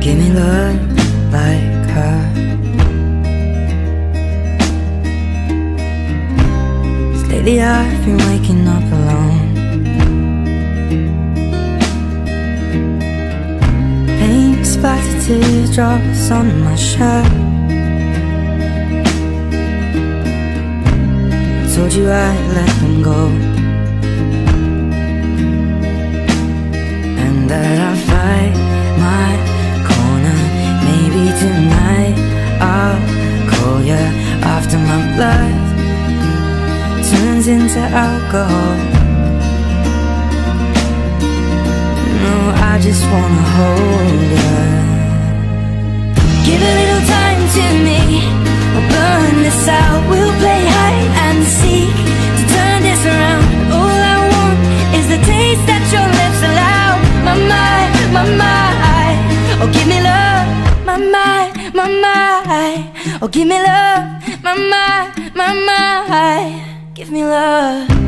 Give me love like her. 'Cause lately I've been waking up alone. Paint splattered teardrops on my shirt. I told you I'd let them go, and that I'd fight my corner. Maybe tonight I'll call you after my blood turns into alcohol. No, I just wanna hold you. Give a little time to me, we'll burn this out. We'll play hide and seek to turn this around. All I want is the taste that your lips allow. My mind, my mind, oh give me love. My mind, my mind, oh give me love. My mind, my mind, give me love.